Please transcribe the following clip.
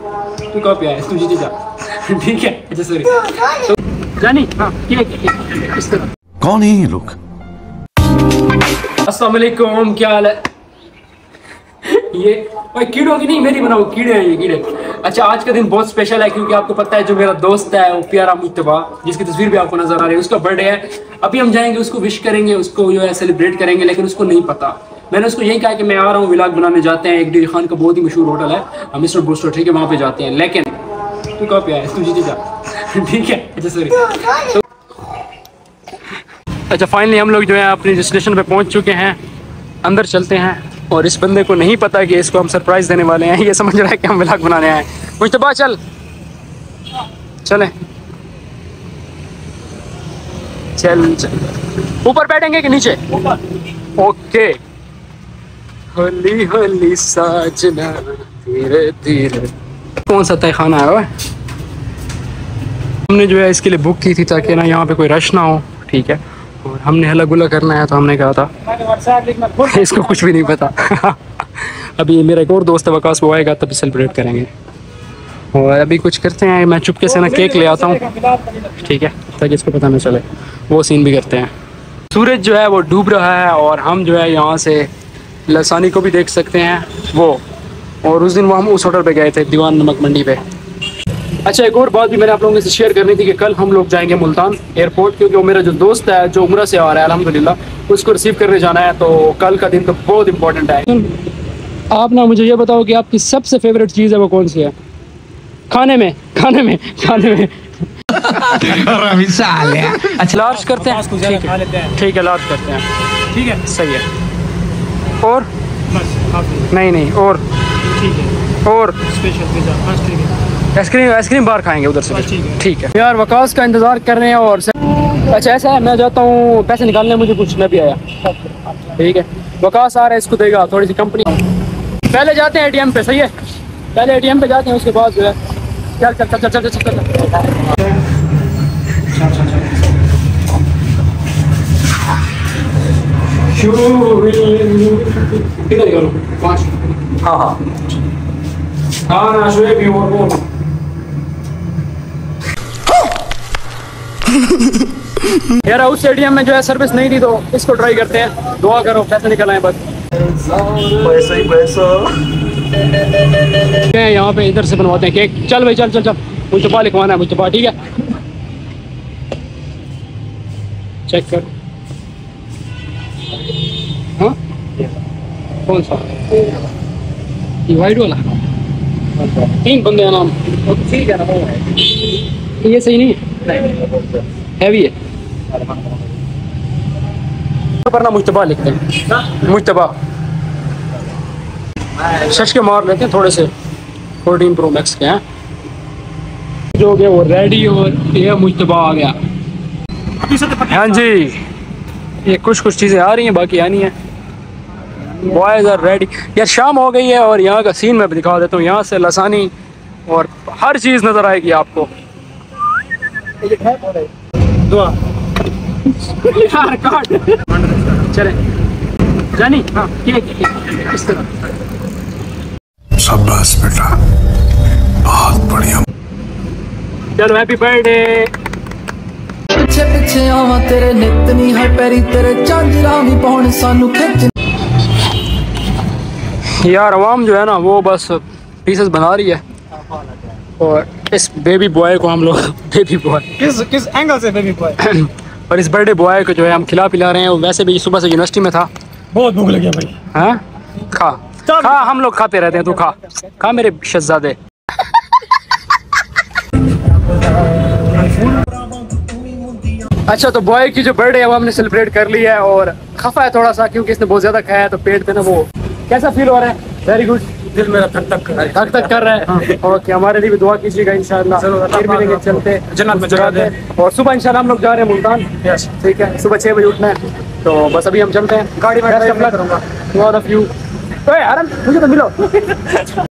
तू कहाँ पे आया? तू जीते जा। ठीक है, अच्छा सॉरी। तो जानी हाँ इस तरह। कौन है ये लोग? अस्सलाम वालेकुम, क्या हाल है? ये भाई कीड़ों की नहीं, मेरी बनाओ कीड़े हैं ये कीड़े। अच्छा, आज का दिन बहुत स्पेशल है क्योंकि आपको पता है जो मेरा दोस्त है वो प्यारा मुज्तबा, जिसकी तस्वीर भी आपको नजर आ रही है, उसका बर्थडे है। अभी हम जाएंगे, उसको विश करेंगे, उसको जो है सेलिब्रेट करेंगे, लेकिन उसको नहीं पता। मैंने उसको यही कहा कि मैं आ रहा हूँ, व्लॉग बनाने जाते हैं, एक डेरी खान का बहुत ही मशहूर होटल है मिस्टर ब्रूस्टर, ठीक है, वहाँ पे जाते हैं। लेकिन तू कहाँ पे आया? तू जीते जा। ठीक है, अच्छा सॉरी। तो अच्छा, फाइनली हम लोग जो है अपनी डेस्टिनेशन पे पहुंच चुके हैं। अंदर चलते हैं और इस बंदे को नहीं पता कि इसको हम सरप्राइज देने वाले हैं। ये समझ रहा है कि हम व्लॉग बनाने आए। मुज्तबा चल चले, चल चल। ऊपर बैठेंगे कि नीचे? ओके। होली होली साजना धीरे धीरे। कौन सा तय खाना है? हमने जो है इसके लिए बुक की थी ताकि ना यहाँ पे कोई रश ना हो, ठीक है। और हमने हल्ला गुल्ला करना है तो हमने कहा था इसको कुछ भी नहीं पता। अभी मेरा एक और दोस्त है वकास, वो आएगा तभी सेलिब्रेट करेंगे। और अभी कुछ करते हैं, मैं चुपके से ना केक ले आता हूँ, ठीक है, ताकि इसको पता ना चले। वो सीन भी करते हैं। सूरज जो है वो डूब रहा है और हम जो है यहाँ से लसानी को भी देख सकते हैं वो। और उस दिन वो हम उस होटल पे गए थे, दीवान नमक मंडी पे। अच्छा, एक और बात भी मैंने आप लोगों से शेयर करनी थी कि कल हम लोग जाएंगे मुल्तान एयरपोर्ट, क्योंकि वो मेरा जो दोस्त है जो उम्रा से आ रहा है अल्हम्दुलिल्लाह, उसको रिसीव करने जाना है। तो कल का दिन तो बहुत इंपॉर्टेंट है। आप ना मुझे ये बताओ कि आपकी सबसे फेवरेट चीज़ है वो कौन सी है? खाने में खाने में खाने में अच्छा, लार्ज करते हैं, ठीक है, लार्ज करते हैं, ठीक है, सही है। और नहीं नहीं, और ठीक है, और स्पेशल पिज़्ज़ा, आइसक्रीम बार खाएंगे उधर से, ठीक है। यार वकास का इंतज़ार कर रहे हैं। और अच्छा ऐसा है, मैं जाता हूँ पैसे निकालने, मुझे कुछ मैं भी आया, ठीक है। वकास आ रहा है, इसको देगा थोड़ी सी कंपनी। पहले जाते हैं एटीएम पे, सही है, पहले एटीएम पे जाते हैं, उसके बाद जो है चल चल चल चल चल चल किधर निकालो? 5। हाँ हाँ हाँ ना शुएब भी और यार उस एटीएम में जो है सर्विस नहीं थी, तो इसको ट्राई करते हैं। दुआ करो पैसे निकल आए बस। पैसा ही पैसा। यहाँ पे इधर से बनवाते हैं केक। चल भाई चल चल चल, मुझे लिखवाना है, मुझे ठीक है, चेक कर। हाँ कौन सा? ये वाइट वाला? 3 बंदे हैं नाम, ठीक है ना, वो है ये सही नहीं है, हैवी है। पर ना मुज्तबा लिखते हैं, मुज्तबा शश के मार लेते हैं थोड़े से। 14 प्रो मैक्स के हैं जो हो गया वो रेडी, और ये मुज्तबा आ गया। हाँ जी, ये कुछ कुछ चीज़ें आ रही हैं, बाकी आनी है। Boys are ready. यार शाम हो गई है और यहाँ का सीन मैं दिखा देता हूँ। यहाँ से लसानी और हर चीज़ नज़र आएगी आपको। दुआ यार काट चले जानी हाँ इस तरह। शाबाश बेटा, बहुत बढ़िया। चलो हैप्पी बर्थडे। पिछे पिछे आवा तेरे नित नहीं है पैरी तेरे चांदरा नहीं पहुंच सानू खिंच। यार अवाम जो है ना वो बस पीसेस बना रही है, और इस बेबी बॉय को हम लोग बेबी बॉय किस एंगल से बेबी बॉय और इस बर्थडे बॉय को जो है हम खिला पिला रहे हैं। वैसे भी सुबह से यूनिवर्सिटी में था, बहुत भूख लगी भाई। हाँ खा खा, हम लोग खाते रहते हैं, तू खा खा मेरे शहजादे। अच्छा, तो बॉय की जो बर्थडे है वो हमने सेलिब्रेट कर लिया है, और खफा है थोड़ा सा क्योंकि इसने बहुत ज्यादा खाया है, तो पेट पे ना वो कैसा फील हो रहा है? वेरी गुड, दिल मेरा धक धक कर रहा है। हाँ। ओके, हमारे लिए भी दुआ कीजिएगा इंशाल्लाह, फिर मिलेंगे, चलते जन्नत में चला दे। और सुबह इंशाल्लाह हम लोग जा रहे हैं मुल्तान, ठीक है, सुबह 6 बजे उठना है, तो बस अभी हम चलते हैं। गाड़ी में करूँगा, मुझे तो मिलो।